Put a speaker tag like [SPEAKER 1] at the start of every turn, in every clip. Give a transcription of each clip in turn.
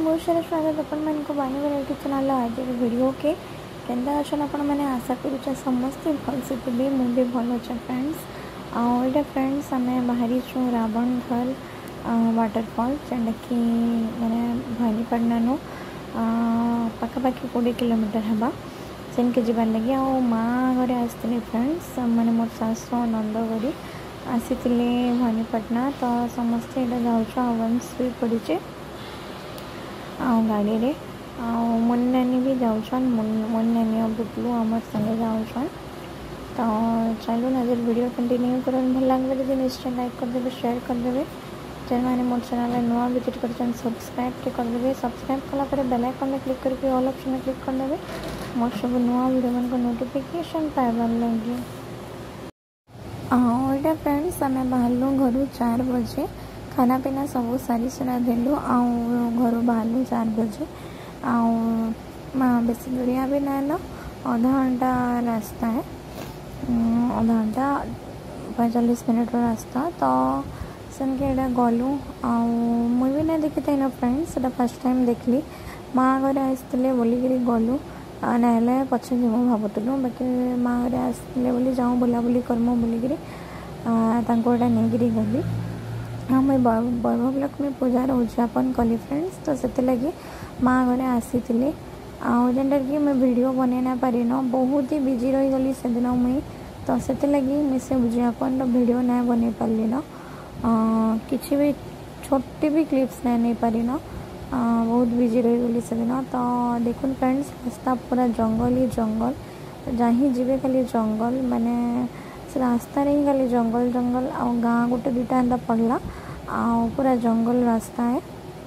[SPEAKER 1] बहुत सारा स्वागत अपन मन को बानी वैरायटी चैनल आज वीडियो के केंदा अछन अपन मैंने आशा करूँ समस्ते भल से थे मुझे भल अच्छे फ्रेंड्स आईटा फ्रेंड्स आम बाहरी छूँ रावणधर वाटरफॉल जेनटा कि मैंने भवानीपाटना पखापाखि 20 किलोमीटर हवा सेन के जीवार लगे आ माँ घरे आसते फ्रेंड्स मैंने मोर सासु नंदगरी आसी भवानीपाटना तो समस्ते यहाँ जाऊँ वंश भी पड़े गाड़ी रे मुन नानी भी जाऊन मुन नानी और बुटलू आमर संगे जाऊन तो चलो नजर वीडियो कंटिन्यू कर भल लगे जब निश्चय लाइक करदे शेयर करदे जेन मैंने मोर चैनल नुआ विजिट कर सब्सक्राइब करदे सब्सक्राइब कलापर बेल आइकन क्लिक करके ऑल ऑप्शन में क्लिक करदे मोर सब नुआ वीडियो मन को नोटिफिकेशन पाइबार लगे। यहाँ फ्रेंड्स आम बाहर घर 4 बजे खाना पीना सब सारी सुना देलु घर बाहर 4 बजे बेस दूरिया भी ना न आधा घंटा रास्ता है आधा घंटा 45 मिनट रास्ता तो सन के गलु मुझे भी नहीं देखी था फ्रेंड्स फर्स्ट टाइम देखली माँ घर आसते बोलिकी गलु ना पचे जीव भावुलु बाकी माँ घर आसते जाऊँ बुलाबुली करमु बोलिकी नहीं गली हाँ मुझे वैभव लक्ष्मी पूजा उद्यापन कली फ्रेंड्स तो से लगी माँ घर आसी जेनटा कि मैं वीडियो बन ना पारि न बहुत ही बिजी रही गली से दिन मुई तो से लगी मैं से उद्यापन वीडियो ना बन पारि न किसी भी छोटी भी क्लिप्स नहीं पारि न बहुत बिजी रही गली से दिन तो देखो फ्रेंड्स रास्ता पूरा जंगल ही जंगल जहाँ जी खाली जंगल माने रास्ता ही खाली जंगल जंगल आ गाँ गोटे 2टा एंता पड़ला पूरा जंगल रास्ता है।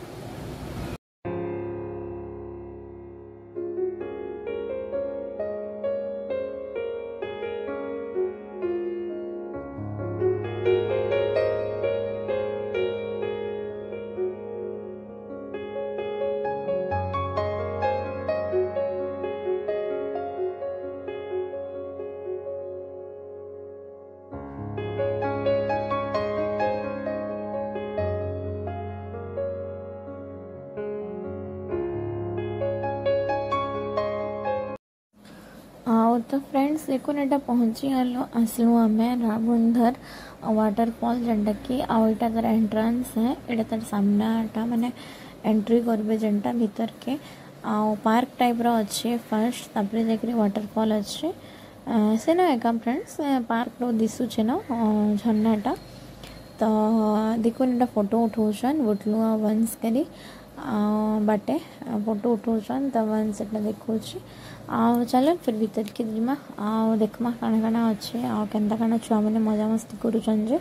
[SPEAKER 1] तो फ्रेंड्स देखो एटा पहुँची गलो आसलु आम रावणधर वाटरफॉल जेनटा कि आईटा तार एंट्रेंस है एटा तार सामनाटा माने एंट्री करबे जेनटा भीतर के पार्क टाइप रो अच्छे फर्स्ट तापर जाकरी वाटरफॉल अच्छे से ना एका फ्रेंड्स पार्क रो दिसुचे ना झरनाटा तो देखो एटा फोटो उठाउछन बुटलू वंश करी बाटे फोटो उठाउछन तो वंश एटा देखुछि चलो फिर भीतर के जीमा देखमा काना काना अच्छे केन्ता काना छुआ मैंने मजा मस्ती करुछन जे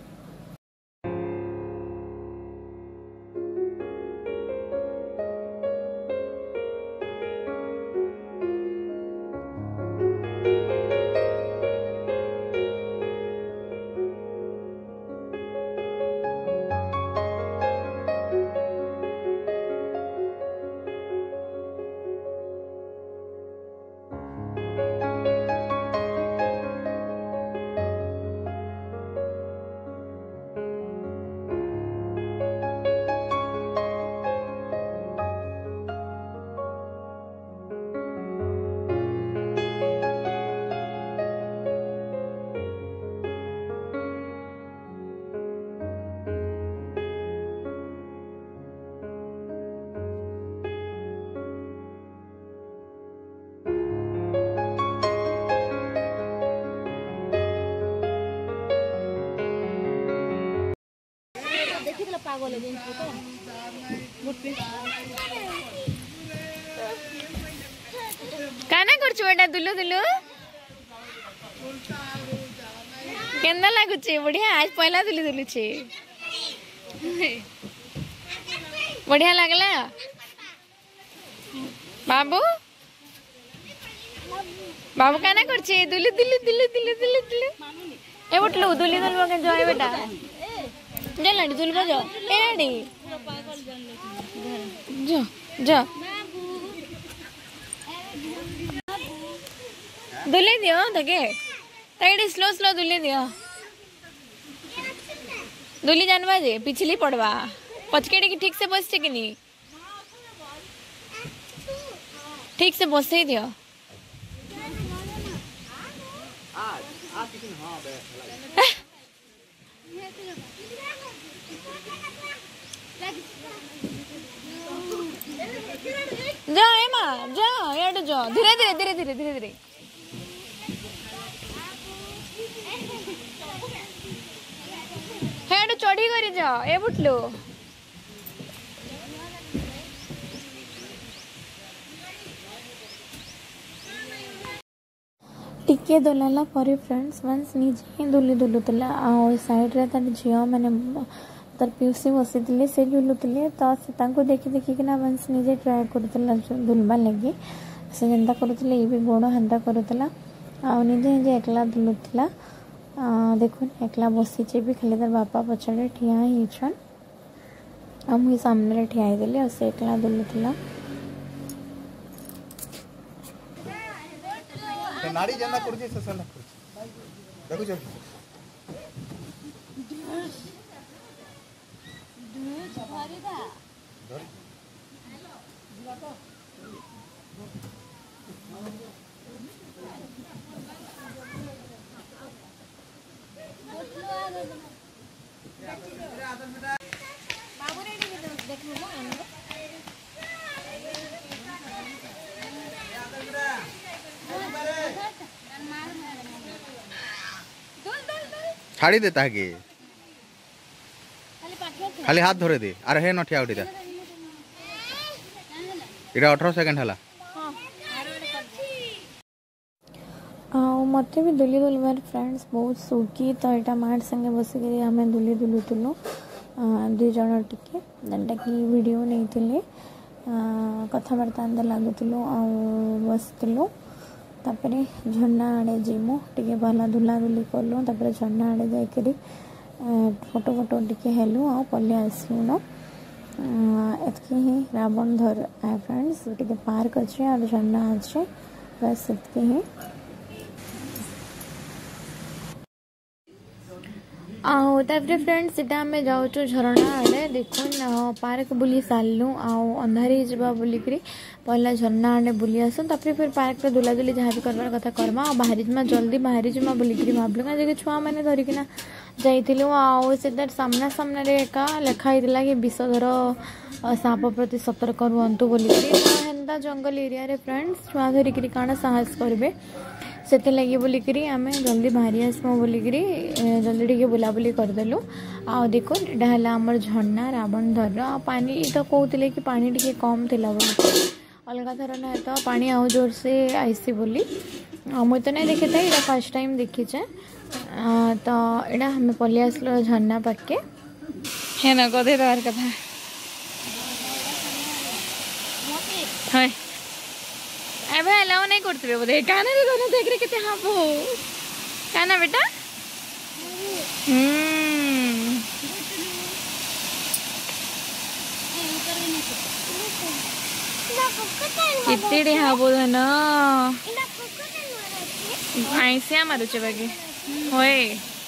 [SPEAKER 1] काना करछु बेटा दुलु दुलु केंदा लागुची बढ़िया आज पहला दुलु दुलु छे बढ़िया लागला बाबू बाबू काना करछे दुलु दुलु दुलु दुलु दुलु दुलु ए बटलु दुलु दुलु के जाय बेटा जल्दी दुलु बजाओ ए रेडी जा जा दुले दियो धके ताइडे स्लो स्लो दुले दियो दुली जानवा जे पिछली पड़वा पचकेड़ी की ठीक से बस कि नहीं ठीक से बसई दियो। जा एमा जा याड जा धीरे धीरे धीरे धीरे धीरे धीरे हेड चढ़ी करी जा ए बुटलो टिके दोलाला पर फ्रेंड्स वंस निजे ही दुली दुलुतला आ साइड रे तार झियो माने तार पीसी बसी से झुलुले तो से देखी देखिकिना वंस निजे ट्राए करूला दुलवा लगी से जेनता करूला ये भी गोड़ हेन्ता करूला आ निजे निजे एकला दुलुला देखुन एकला बसीचे भी खाली तार बापा पछाड़े ठिया होछन आ मुई सामने ठिया देली आ से एकला दुलुला
[SPEAKER 2] नाड़ी जंदा करजी से सला देखो जो भारी दा बाबू रेडी देखो छाड़ी देता है कि खाली हाथ धरे दे अरे हे नठिया उठीदा इरा 18 सेकंड हला
[SPEAKER 1] मत भी दुली दुलवार फ्रेंड्स बहुत सुखी तो यहाँ मार संगे बसिक आम दुली दुलुलु दुई जन टिके जेनटा कि वीडियो नहीं कथबार्ता लगुलु बसलु तापरे झरना आड़े जीमु टिके भला दुला दुली कलु तापरे झरना आड़े जाकरी फोटो फोटो टिके हेलु आ पल्ले आसलु न एतकी ही रावण धर आए फ्रेंड्स टिके पार्क अच्छे और झरना अच्छे बस एतकी ही तापरे फ्रेंड्स इटा आम जाऊँ झरणा आड़े देखुन पार्क बुली सारू अंधारी जावा बोलिकी पहला झरना आड़े बुली आसु तापरे फिर पार्क रे दुला दुली जहाँ भी करवार कथा करमा बाहरी जिमा जल्दी बाहरी जिमा बोलिकी भावलु क्या छुआ मैंने धरिकिना जाइलु आर सामना सामने एका लिखाई कि विषधर साप प्रति सतर्क रुहतु बोलिकी हेन्ता जंगल एरिया रे फ्रेंड्स छुआ धरिकी कण साहस करेंगे से लगी बोलिकी आम जल्दी बाहरी आसमु बोलिकी जल्दी टे बुलाबुली करदेलु आ देखो यहाँ है आमर झरना रावण धर पानी तो कहते कि पानी टे कम थी बोली अलग थर ना तो पानी आउ जोर से आईसी बोली मुझे तो नहीं देखी था ये फर्स्ट टाइम देखीचे तो यहाँ हमें पलि आसलो झरना पाके है ना कदे देवार कथा है अब अलाउ नहीं करते बोधे काना रे दोनों देख रहे कितने हाँ वो काना बेटा कितने हाँ वो है ना ऐसे हमारे चबागे होए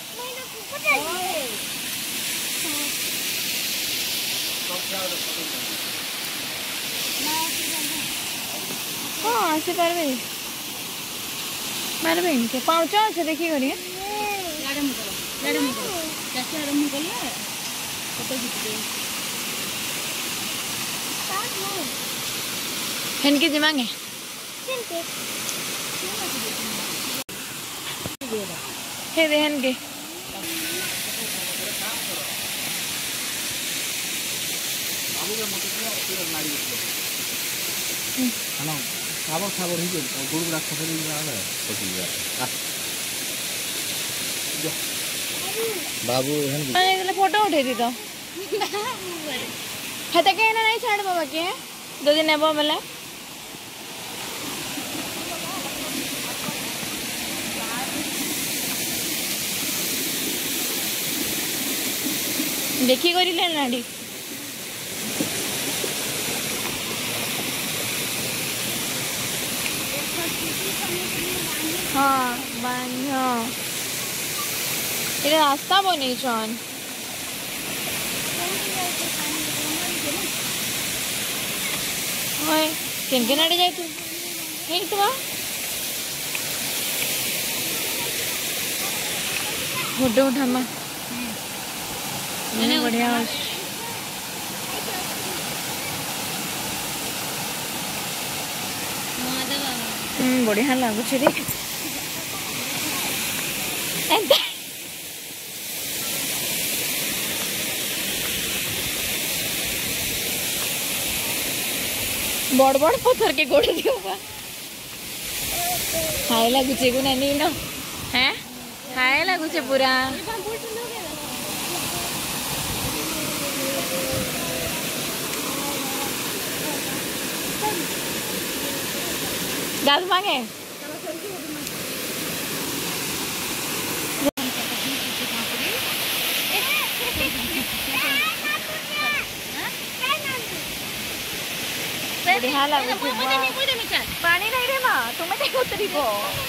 [SPEAKER 1] हाँ आसे पारबे मारबे इनके पाँच अच्छे देखी करिए इनके जिमांगे हे देहन के
[SPEAKER 2] खाबर खाबर ही गुड़ गुड़ा खबर बाबू
[SPEAKER 1] फोटो उठे दी तो हते के ना नहीं छाड़ बाबा के दो दिन नेबो बेला देखी करी ले नाडी हाँ बांध ये रास्ता बनी छन होय केन केन आड़े जाय तू फोटो उठामा बढ़िया बढ़िया लगुच रे बड़ बड़ पत्थर के गोड़े दियो हाय लगुचे को नहीं न हैं हाय लगुचे पूरा गाल मांगे बढ़िया लगुचे पानी नहीं रे माँ तुम्हें नहीं उतरीबो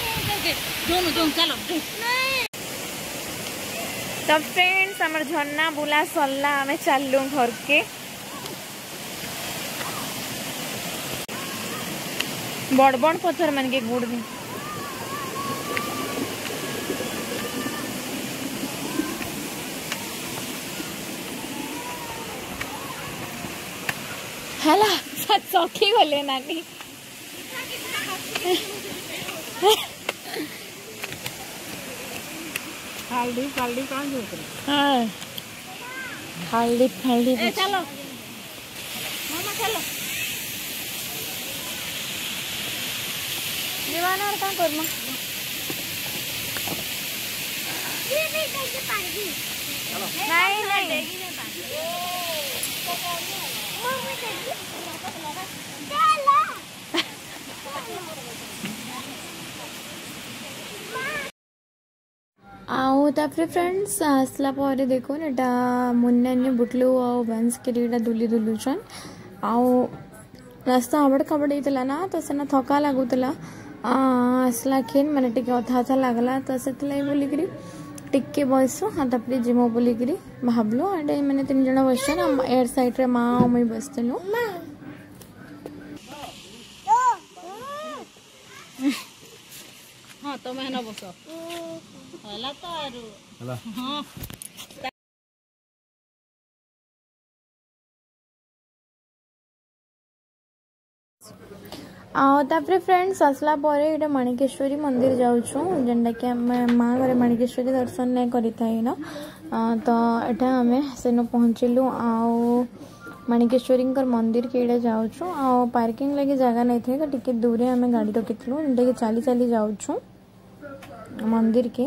[SPEAKER 1] तब फ्रेंड्स हमर झरना बुला सरला हमें चललू घर के बड़ बड़ पत्थर मन के गुड़ में हला सच सौखी गले नानी
[SPEAKER 2] हल्दी हल्दी कौन जोतरे
[SPEAKER 1] हाँ हल्दी हल्दी
[SPEAKER 2] चलो मामा चलो
[SPEAKER 1] दीवाना और कहाँ करना नहीं नहीं आओ तापर फ्रेंड्स आसला पर देखो एटा मुन्ना बुटलू आ बंस के दुली दुलुचन आओ रास्ता हबड़ खबड़ होता ना तो सेना थका लगुला आसला खेन मैंने टे अथा अथा लगला तो से बोलिकी टिके बसु हाँ तापर जिमो बोलिकी भावलु एटे मैंने 3 जन बसन एयर साइड रे माँ और मुई बसलु
[SPEAKER 2] हाँ तो मैं ना बसो हला तो आरु हला हाँ
[SPEAKER 1] तापर फ्रेंड्स आसला पर माणिकेश्वरी मंदिर जाऊँ जेनटा कि आम माँ घर माणिकेश्वरी दर्शन नहीं करें ना तो यहाँ आम सेन पहुँचलु आओ माणिकेश्वरी मंदिर के जाऊँ आ पार्किंग लगे जगह नहीं थे तो टिके दूरे आम गाड़ी रखीलु जेनटा कि चली चली जाऊँ मंदिर के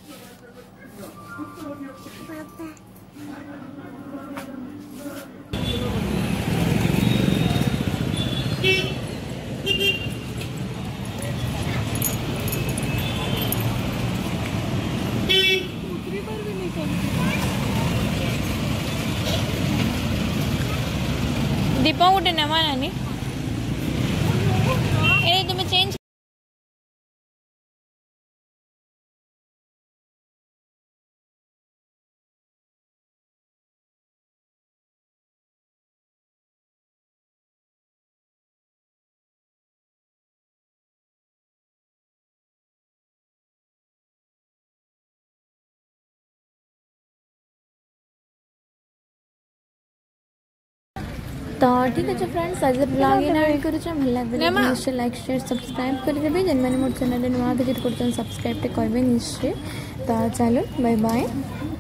[SPEAKER 1] दीपा गोटे नेमा नानी ए तुम्हें चेंज तो ठीक है फ्रेंड्स आज ब्लॉग ये भल लगे लाइक शेयर सब्सक्राइब करदेवे जेन मैंने मोर चैनल नुआ विजिट कर सब्सक्राइब करेंगे निश्चय तो चलो बाय बाय।